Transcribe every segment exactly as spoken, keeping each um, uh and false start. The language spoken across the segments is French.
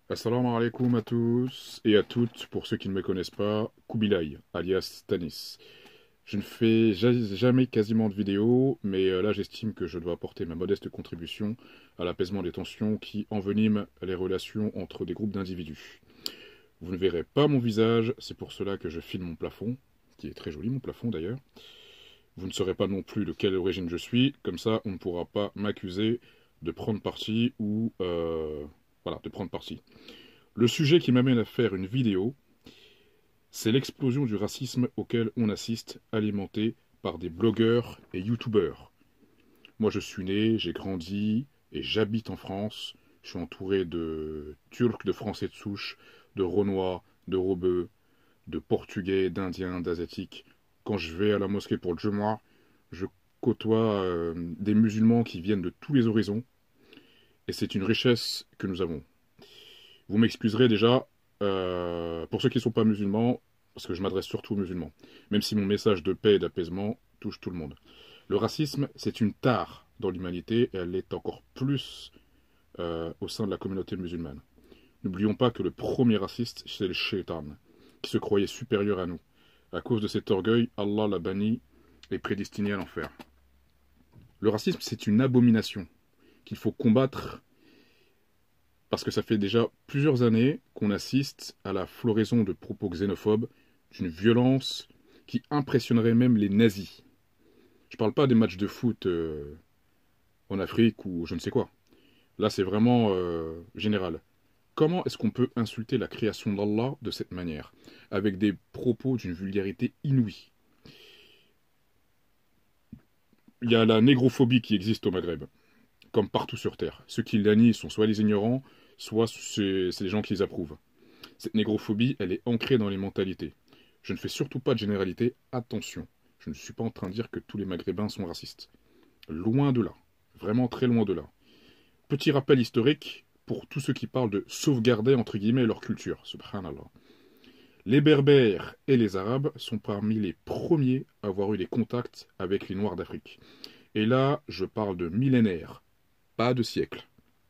Assalamu alaikum à tous et à toutes, pour ceux qui ne me connaissent pas, Kubilai, alias Stanis. Je ne fais ja- jamais quasiment de vidéos, mais euh, là j'estime que je dois apporter ma modeste contribution à l'apaisement des tensions qui enveniment les relations entre des groupes d'individus. Vous ne verrez pas mon visage, c'est pour cela que je filme mon plafond, qui est très joli mon plafond d'ailleurs. Vous ne saurez pas non plus de quelle origine je suis, comme ça on ne pourra pas m'accuser de prendre parti ou... euh, voilà, de prendre parti. Le sujet qui m'amène à faire une vidéo, c'est l'explosion du racisme auquel on assiste, alimenté par des blogueurs et youtubeurs. Moi je suis né, j'ai grandi et j'habite en France. Je suis entouré de Turcs, de Français de souche, de Renois, de Rebeux, de Portugais, d'Indiens, d'Asiatiques. Quand je vais à la mosquée pour le Jumu'ah, je côtoie euh, des musulmans qui viennent de tous les horizons. Et c'est une richesse que nous avons. Vous m'excuserez déjà, euh, pour ceux qui ne sont pas musulmans, parce que je m'adresse surtout aux musulmans, même si mon message de paix et d'apaisement touche tout le monde. Le racisme, c'est une tare dans l'humanité et elle l'est encore plus euh, au sein de la communauté musulmane. N'oublions pas que le premier raciste, c'est le shaitan, qui se croyait supérieur à nous. À cause de cet orgueil, Allah l'a banni et prédestiné à l'enfer. Le racisme, c'est une abomination qu'il faut combattre parce que ça fait déjà plusieurs années qu'on assiste à la floraison de propos xénophobes, d'une violence qui impressionnerait même les nazis. Je parle pas des matchs de foot euh, en Afrique ou je ne sais quoi. Là, c'est vraiment euh, général. Comment est-ce qu'on peut insulter la création d'Allah de cette manière, avec des propos d'une vulgarité inouïe? Il y a la négrophobie qui existe au Maghreb, comme partout sur Terre. Ceux qui la nient sont soit les ignorants, soit c'est les gens qui les approuvent. Cette négrophobie, elle est ancrée dans les mentalités. Je ne fais surtout pas de généralité, attention. Je ne suis pas en train de dire que tous les Maghrébins sont racistes. Loin de là. Vraiment très loin de là. Petit rappel historique pour tous ceux qui parlent de sauvegarder entre guillemets leur culture. Subhanallah. Les Berbères et les Arabes sont parmi les premiers à avoir eu des contacts avec les Noirs d'Afrique. Et là, je parle de millénaires, pas de siècles.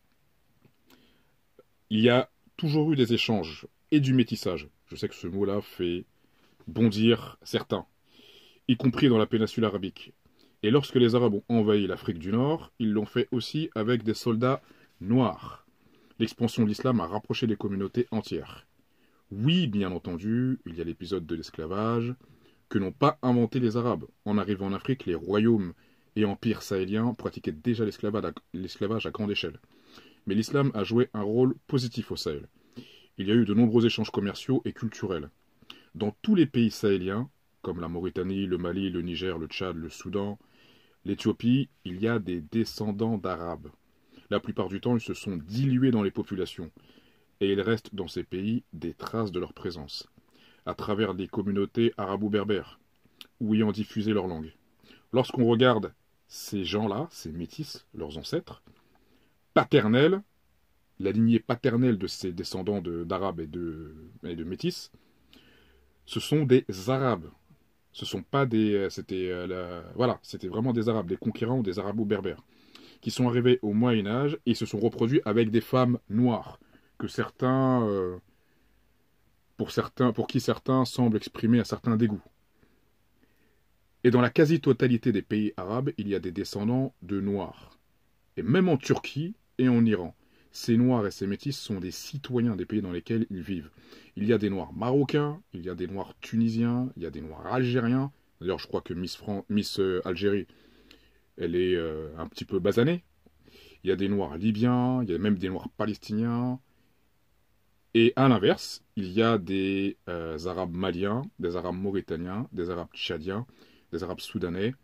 Il y a toujours eu des échanges et du métissage. Je sais que ce mot-là fait bondir certains, y compris dans la péninsule arabique. Et lorsque les Arabes ont envahi l'Afrique du Nord, ils l'ont fait aussi avec des soldats noirs. L'expansion de l'islam a rapproché les communautés entières. Oui, bien entendu, il y a l'épisode de l'esclavage, que n'ont pas inventé les Arabes. En arrivant en Afrique, les royaumes et empires sahéliens pratiquaient déjà l'esclavage à grande échelle. Mais l'islam a joué un rôle positif au Sahel. Il y a eu de nombreux échanges commerciaux et culturels. Dans tous les pays sahéliens, comme la Mauritanie, le Mali, le Niger, le Tchad, le Soudan, l'Éthiopie, il y a des descendants d'Arabes. La plupart du temps, ils se sont dilués dans les populations, et il reste dans ces pays des traces de leur présence, à travers des communautés arabo-berbères, ou ayant diffusé leur langue. Lorsqu'on regarde ces gens-là, ces métis, leurs ancêtres, paternels, la lignée paternelle de ces descendants d'Arabes et de, et de métis, ce sont des Arabes. Ce sont pas des, c'était euh, la- voilà, c'était vraiment des Arabes, des conquérants ou des Arabo-berbères, qui sont arrivés au Moyen Âge et se sont reproduits avec des femmes noires que certains, euh, pour certains, pour qui certains semblent exprimer un certain dégoût. Et dans la quasi-totalité des pays arabes, il y a des descendants de noirs. Et même en Turquie et en Iran, ces noirs et ces métis sont des citoyens des pays dans lesquels ils vivent. Il y a des noirs marocains, il y a des noirs tunisiens, il y a des noirs algériens. D'ailleurs, je crois que Miss, Fran Miss euh, Algérie, elle est euh, un petit peu basanée. Il y a des noirs libyens, il y a même des noirs palestiniens. Et à l'inverse, il y a des euh, arabes maliens, des arabes mauritaniens, des arabes tchadiens, des arabes soudanais.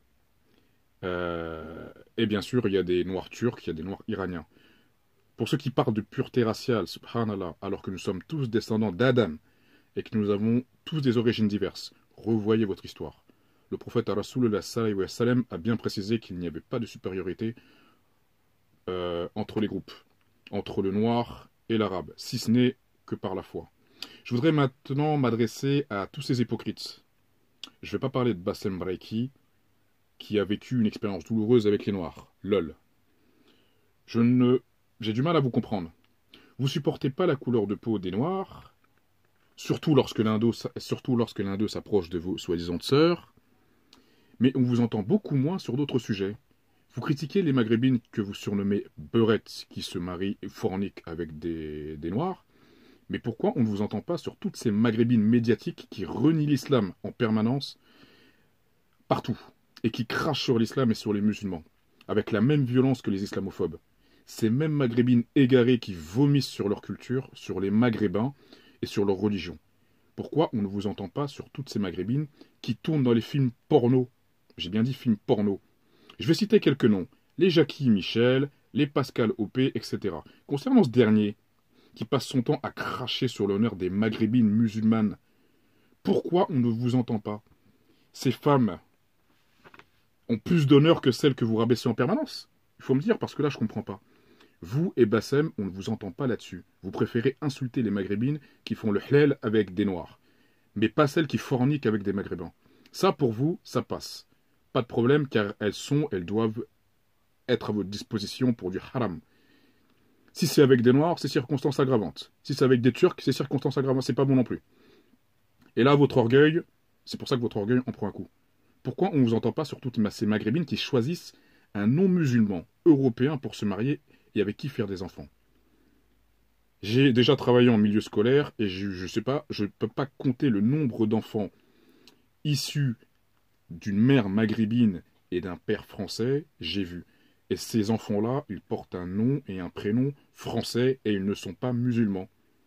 Euh, et bien sûr, il y a des noirs turcs, il y a des noirs iraniens. Pour ceux qui parlent de pureté raciale, subhanallah, alors que nous sommes tous descendants d'Adam et que nous avons tous des origines diverses, revoyez votre histoire. Le prophète Rasulullah sallallahu alayhi wa sallam a bien précisé qu'il n'y avait pas de supériorité euh, entre les groupes, entre le noir et l'arabe, si ce n'est que par la foi. Je voudrais maintenant m'adresser à tous ces hypocrites. Je ne vais pas parler de Bassem Braiki, qui a vécu une expérience douloureuse avec les noirs. Lol. Je ne... J'ai du mal à vous comprendre. Vous supportez pas la couleur de peau des Noirs, surtout lorsque l'un d'eux surtout lorsque l'un d'eux s'approche de vos soi-disant sœurs, mais on vous entend beaucoup moins sur d'autres sujets. Vous critiquez les maghrébines que vous surnommez beurettes qui se marient et forniquent avec des, des Noirs, mais pourquoi on ne vous entend pas sur toutes ces maghrébines médiatiques qui renient l'islam en permanence, partout, et qui crachent sur l'islam et sur les musulmans, avec la même violence que les islamophobes? Ces mêmes maghrébines égarées qui vomissent sur leur culture, sur les maghrébins et sur leur religion. Pourquoi on ne vous entend pas sur toutes ces maghrébines qui tournent dans les films porno? J'ai bien dit films porno. Je vais citer quelques noms. Les Jackie Michel, les Pascal O P, et cetera. Concernant ce dernier, qui passe son temps à cracher sur l'honneur des maghrébines musulmanes, pourquoi on ne vous entend pas? Ces femmes ont plus d'honneur que celles que vous rabaissez en permanence? Il faut me dire, parce que là, je comprends pas. Vous et Bassem, on ne vous entend pas là-dessus. Vous préférez insulter les maghrébines qui font le hlel avec des noirs, mais pas celles qui forniquent avec des maghrébins. Ça, pour vous, ça passe. Pas de problème, car elles sont, elles doivent être à votre disposition pour du haram. Si c'est avec des noirs, c'est circonstance aggravante. Si c'est avec des turcs, c'est circonstance aggravante. C'est pas bon non plus. Et là, votre orgueil, c'est pour ça que votre orgueil en prend un coup. Pourquoi on ne vous entend pas sur toutes ces maghrébines qui choisissent un non-musulman européen pour se marier et avec qui faire des enfants? J'ai déjà travaillé en milieu scolaire et je ne sais pas, je ne peux pas compter le nombre d'enfants issus d'une mère maghrébine et d'un père français, j'ai vu. Et ces enfants-là, ils portent un nom et un prénom français et ils ne sont pas musulmans.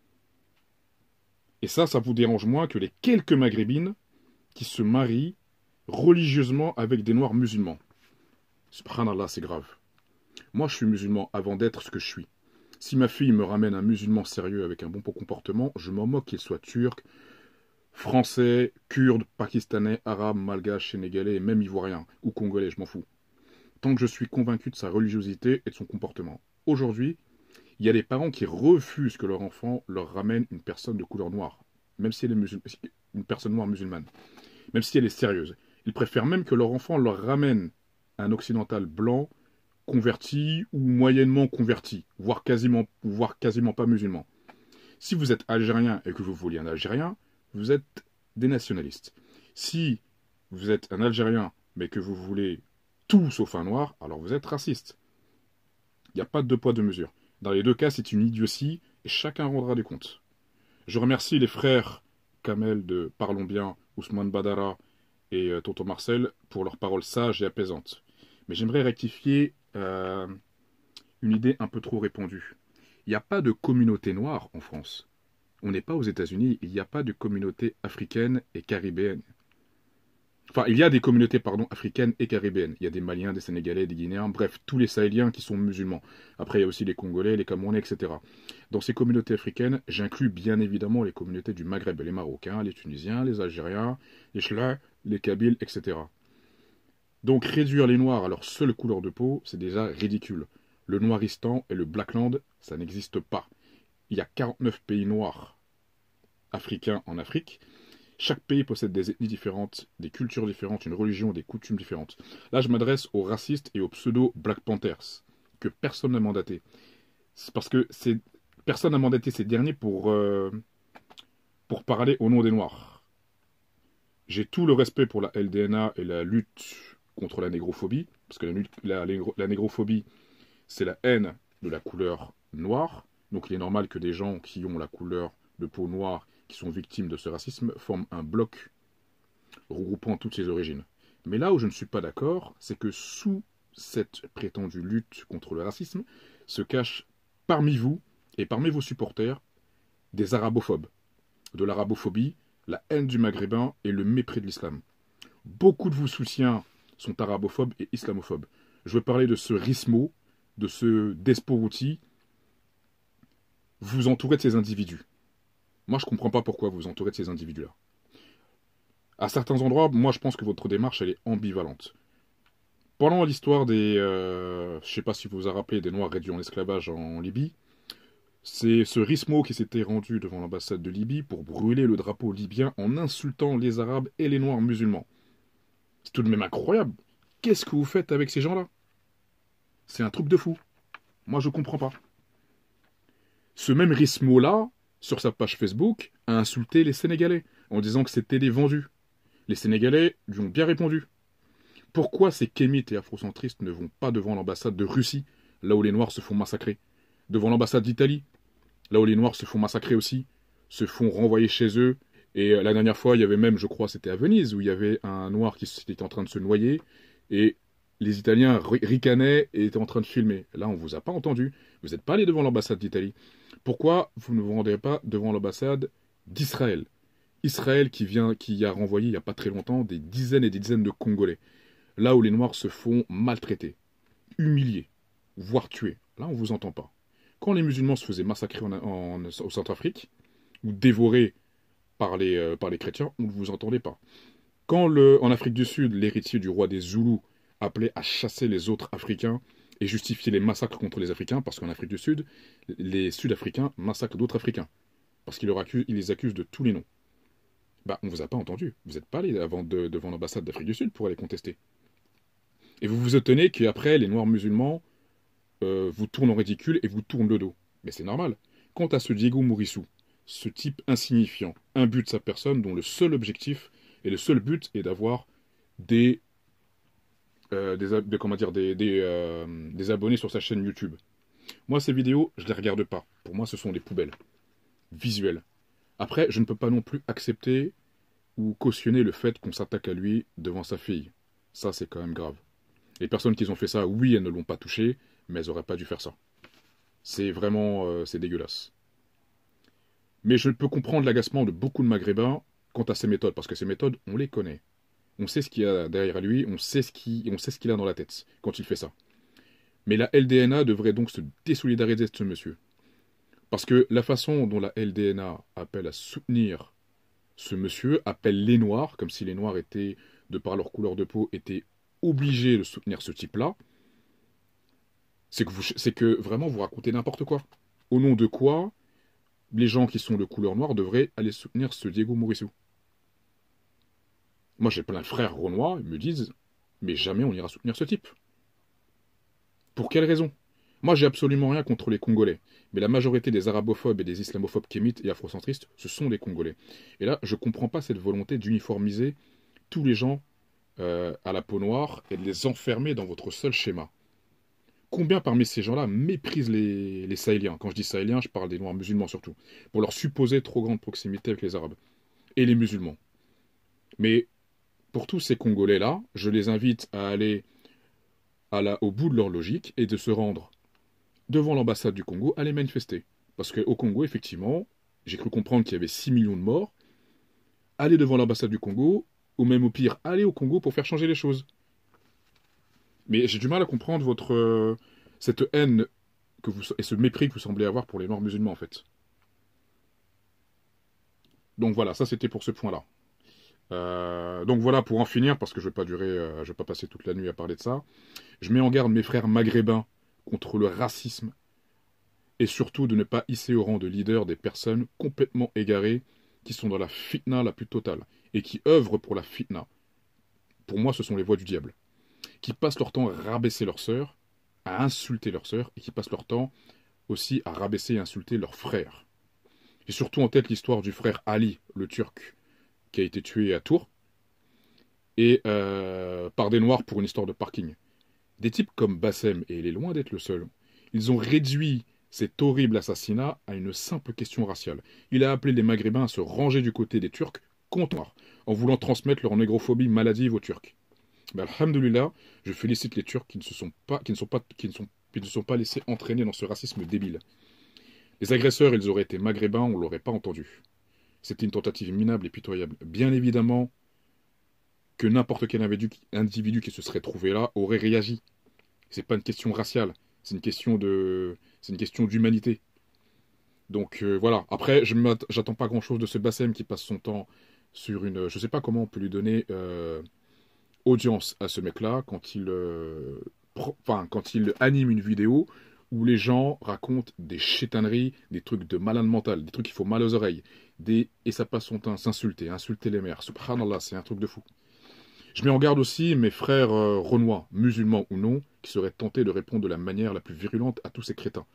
Et ça, ça vous dérange moins que les quelques maghrébines qui se marient religieusement avec des noirs musulmans. Subhanallah, c'est grave. Moi, je suis musulman avant d'être ce que je suis. Si ma fille me ramène un musulman sérieux avec un bon comportement, je m'en moque qu'il soit turc, français, kurde, pakistanais, arabe, malgache, sénégalais et même ivoirien ou congolais, je m'en fous. Tant que je suis convaincu de sa religiosité et de son comportement. Aujourd'hui, il y a des parents qui refusent que leur enfant leur ramène une personne de couleur noire, même si elle est musulmane, une personne noire musulmane, même si elle est sérieuse. Ils préfèrent même que leur enfant leur ramène un occidental blanc, converti ou moyennement converti, voire quasiment, voire quasiment pas musulman. Si vous êtes algérien et que vous vouliez un algérien, vous êtes des nationalistes. Si vous êtes un algérien mais que vous voulez tout sauf un noir, alors vous êtes raciste. Il n'y a pas de deux poids deux mesures. Dans les deux cas, c'est une idiotie et chacun rendra des comptes. Je remercie les frères Kamel de Parlons Bien, Ousmane Badara et euh, Tonton Marcel pour leurs paroles sages et apaisantes. Mais j'aimerais rectifier euh, une idée un peu trop répandue. Il n'y a pas de communauté noire en France. On n'est pas aux États-Unis, il n'y a pas de communauté africaine et caribéenne. Enfin, il y a des communautés, pardon, africaines et caribéennes. Il y a des Maliens, des Sénégalais, des Guinéens, bref, tous les Sahéliens qui sont musulmans. Après, il y a aussi les Congolais, les Camerounais, et cetera. Dans ces communautés africaines, j'inclus bien évidemment les communautés du Maghreb, les Marocains, les Tunisiens, les Algériens, les Chla, les Kabyles, et cetera. Donc réduire les Noirs à leur seule couleur de peau, c'est déjà ridicule. Le Noiristan et le Blackland, ça n'existe pas. Il y a quarante-neuf pays noirs africains en Afrique. Chaque pays possède des ethnies différentes, des cultures différentes, une religion, des coutumes différentes. Là, je m'adresse aux racistes et aux pseudo-Black Panthers, que personne n'a mandaté. C'est parce que c'est... personne n'a mandaté ces derniers pour, euh, pour parler au nom des Noirs. J'ai tout le respect pour la L D N A et la lutte contre la négrophobie, parce que la, la, la négrophobie, c'est la haine de la couleur noire. Donc il est normal que des gens qui ont la couleur de peau noire, qui sont victimes de ce racisme, forment un bloc regroupant toutes ces origines. Mais là où je ne suis pas d'accord, c'est que sous cette prétendue lutte contre le racisme, se cachent parmi vous et parmi vos supporters des arabophobes. De l'arabophobie, la haine du maghrébin et le mépris de l'islam. Beaucoup de vos soutiens sont arabophobes et islamophobes. Je veux parler de ce Rismo, de ce Desporuti. Vous entourez de ces individus. Moi, je ne comprends pas pourquoi vous vous entourez de ces individus-là. À certains endroits, moi, je pense que votre démarche, elle est ambivalente. Pendant l'histoire des... Euh, je ne sais pas si vous vous en rappelez, des Noirs réduits en esclavage en Libye, c'est ce Rismo qui s'était rendu devant l'ambassade de Libye pour brûler le drapeau libyen en insultant les Arabes et les Noirs musulmans. C'est tout de même incroyable. Qu'est-ce que vous faites avec ces gens-là? C'est un truc de fou. Moi, je ne comprends pas. Ce même Rismo-là, sur sa page Facebook, a insulté les Sénégalais, en disant que c'était des vendus. Les Sénégalais lui ont bien répondu. Pourquoi ces kémites et afrocentristes ne vont pas devant l'ambassade de Russie, là où les Noirs se font massacrer? Devant l'ambassade d'Italie, là où les Noirs se font massacrer aussi, se font renvoyer chez eux. Et la dernière fois, il y avait même, je crois, c'était à Venise, où il y avait un Noir qui était en train de se noyer, et les Italiens ricanaient et étaient en train de filmer. Là, on ne vous a pas entendu. Vous n'êtes pas allé devant l'ambassade d'Italie. Pourquoi vous ne vous rendez pas devant l'ambassade d'Israël? Israël qui vient, qui a renvoyé il n'y a pas très longtemps des dizaines et des dizaines de Congolais. Là où les Noirs se font maltraiter, humilier, voire tuer. Là, on ne vous entend pas. Quand les musulmans se faisaient massacrer en, en, au Centrafrique, ou dévorer par les, euh, par les chrétiens, on ne vous entendait pas. Quand, le, en Afrique du Sud, l'héritier du roi des Zoulous appelait à chasser les autres Africains et justifier les massacres contre les Africains, parce qu'en Afrique du Sud, les Sud-Africains massacrent d'autres Africains, parce qu'ils les accusent de tous les noms. Bah, on ne vous a pas entendu. Vous n'êtes pas allé avant de, devant l'ambassade d'Afrique du Sud pour aller contester. Et vous vous étonnez qu'après, les Noirs musulmans euh, vous tournent en ridicule et vous tournent le dos. Mais c'est normal. Quant à ce Diego Mourissou, ce type insignifiant, imbu de sa personne, dont le seul objectif et le seul but est d'avoir des, euh, des, des, comment dire, des, des, euh, des abonnés sur sa chaîne YouTube. Moi, ces vidéos, je ne les regarde pas. Pour moi, ce sont des poubelles visuelles. Après, je ne peux pas non plus accepter ou cautionner le fait qu'on s'attaque à lui devant sa fille. Ça, c'est quand même grave. Les personnes qui ont fait ça, oui, elles ne l'ont pas touché, mais elles n'auraient pas dû faire ça. C'est vraiment, euh, c'est dégueulasse. Mais je peux comprendre l'agacement de beaucoup de Maghrébins quant à ses méthodes, parce que ces méthodes, on les connaît. On sait ce qu'il y a derrière lui, on sait ce qu'il on sait ce qu'il a dans la tête quand il fait ça. Mais la L D N A devrait donc se désolidariser de ce monsieur. Parce que la façon dont la L D N A appelle à soutenir ce monsieur, appelle les Noirs, comme si les Noirs étaient, de par leur couleur de peau, étaient obligés de soutenir ce type-là, c'est que, vous, c'est que vraiment vous racontez n'importe quoi. Au nom de quoi les gens qui sont de couleur noire devraient aller soutenir ce Diego Mourissou? Moi j'ai plein de frères renois, ils me disent, mais jamais on ira soutenir ce type. Pour quelle raison? Moi j'ai absolument rien contre les Congolais, mais la majorité des arabophobes et des islamophobes kémites et afrocentristes, ce sont des Congolais. Et là, je ne comprends pas cette volonté d'uniformiser tous les gens euh, à la peau noire et de les enfermer dans votre seul schéma. Combien parmi ces gens-là méprisent les, les Sahéliens? Quand je dis Sahéliens, je parle des Noirs musulmans surtout, pour leur supposer trop grande proximité avec les Arabes et les musulmans. Mais pour tous ces Congolais-là, je les invite à aller à la, au bout de leur logique et de se rendre devant l'ambassade du Congo à les manifester. Parce qu'au Congo, effectivement, j'ai cru comprendre qu'il y avait six millions de morts. Allez devant l'ambassade du Congo, ou même au pire, allez au Congo pour faire changer les choses. Mais j'ai du mal à comprendre votre euh, cette haine que vous, et ce mépris que vous semblez avoir pour les Noirs musulmans, en fait. Donc voilà, ça c'était pour ce point-là. Euh, donc voilà, pour en finir, parce que je ne vais pas durer, euh, je vais pas passer toute la nuit à parler de ça, je mets en garde mes frères maghrébins contre le racisme et surtout de ne pas hisser au rang de leader des personnes complètement égarées qui sont dans la fitna la plus totale et qui œuvrent pour la fitna. Pour moi, ce sont les voix du diable. Qui passent leur temps à rabaisser leurs sœurs, à insulter leurs sœurs, et qui passent leur temps aussi à rabaisser et insulter leurs frères. J'ai surtout en tête l'histoire du frère Ali, le Turc, qui a été tué à Tours, et euh, par des Noirs pour une histoire de parking. Des types comme Bassem, et il est loin d'être le seul, ils ont réduit cet horrible assassinat à une simple question raciale. Il a appelé les Maghrébins à se ranger du côté des Turcs contre Noirs, en voulant transmettre leur négrophobie maladive aux Turcs. Ben, alhamdoulilah, je félicite les Turcs qui ne se sont pas, qui ne sont pas, qui ne sont, qui ne sont pas laissés entraîner dans ce racisme débile. Les agresseurs, ils auraient été maghrébins, on ne l'aurait pas entendu. C'était une tentative minable et pitoyable. Bien évidemment que n'importe quel individu qui se serait trouvé là aurait réagi. C'est pas une question raciale, c'est une question de, c'est une question d'humanité. Donc euh, voilà. Après, je j'attends pas grand-chose de ce Bassem qui passe son temps sur une, je sais pas comment on peut lui donner. Euh, audience à ce mec-là quand il, euh, enfin, quand il anime une vidéo où les gens racontent des chétaneries, des trucs de malade mental, des trucs qui font mal aux oreilles, des... et ça passe son temps à s'insulter, insulter les mères. Subhanallah, c'est un truc de fou. Je mets en garde aussi mes frères euh, renois, musulmans ou non, qui seraient tentés de répondre de la manière la plus virulente à tous ces crétins.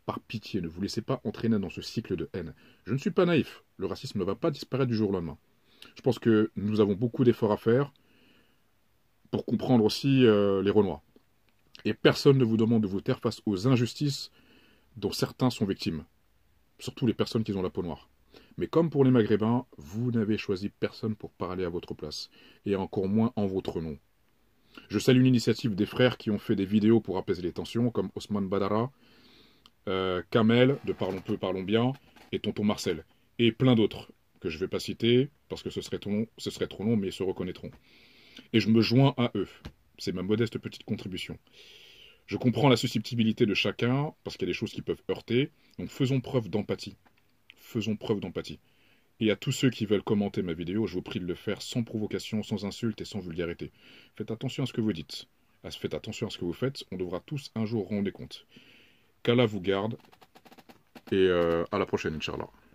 Par pitié, ne vous laissez pas entraîner dans ce cycle de haine. Je ne suis pas naïf, le racisme ne va pas disparaître du jour au lendemain. Je pense que nous avons beaucoup d'efforts à faire pour comprendre aussi euh, les Renois. Et personne ne vous demande de vous taire face aux injustices dont certains sont victimes. Surtout les personnes qui ont la peau noire. Mais comme pour les Maghrébins, vous n'avez choisi personne pour parler à votre place. Et encore moins en votre nom. Je salue l'initiative des frères qui ont fait des vidéos pour apaiser les tensions, comme Osman Badara, euh, Kamel, de Parlons Peu, Parlons Bien, et Tonton Marcel. Et plein d'autres, que je ne vais pas citer, parce que ce serait, trop long, ce serait trop long, mais ils se reconnaîtront. Et je me joins à eux. C'est ma modeste petite contribution. Je comprends la susceptibilité de chacun, parce qu'il y a des choses qui peuvent heurter, donc faisons preuve d'empathie. Faisons preuve d'empathie. Et à tous ceux qui veulent commenter ma vidéo, je vous prie de le faire sans provocation, sans insulte et sans vulgarité. Faites attention à ce que vous dites. Faites attention à ce que vous faites, on devra tous un jour rendre des comptes. Qu'Allah vous garde, et euh, à la prochaine, Inch'Allah.